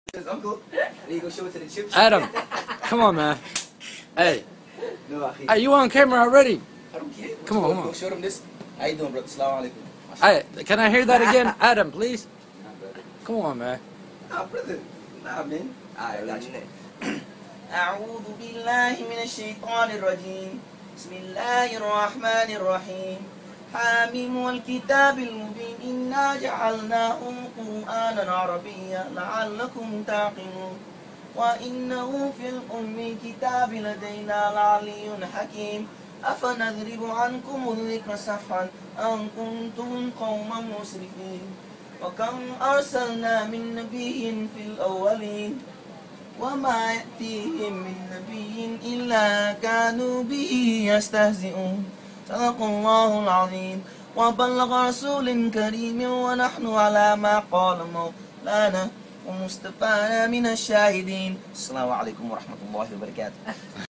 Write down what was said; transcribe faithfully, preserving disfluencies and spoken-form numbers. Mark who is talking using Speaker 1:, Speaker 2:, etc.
Speaker 1: his uncle. And he go show it to the chip.
Speaker 2: Adam, come on, man. Hey,
Speaker 1: No, akhi.
Speaker 2: hey, you on camera already?
Speaker 1: I don't care.
Speaker 2: Come on,
Speaker 1: go,
Speaker 2: come on.
Speaker 1: Go show them this. How you doing, brother? Assalamu alaikum.
Speaker 2: Hey, can I hear that again, Adam, please?
Speaker 1: Nah, brother.
Speaker 2: Come on, man.
Speaker 1: Nah, brother. Nah, man. Alright, got you. أعوذ بالله من الشيطان الرجيم. بسم الله الرحمن الرحيم. حاميم والكتاب المبين إنا جعلناه قرآنا عربيا لعلكم تعقلون وإنه في الأم الكتاب لدينا لعلي حكيم أفنضرب عنكم الذكر صفحا أن كنتم قوما مسرفين وكم أرسلنا من نبي في الأولين وما يأتيهم من نبي إلا كانوا به يستهزئون صدق الله العظيم وبلغ رسول كريم ونحن على ما قال مولانا ومصطفانا من الشاهدين. السلام عليكم ورحمة الله وبركاته.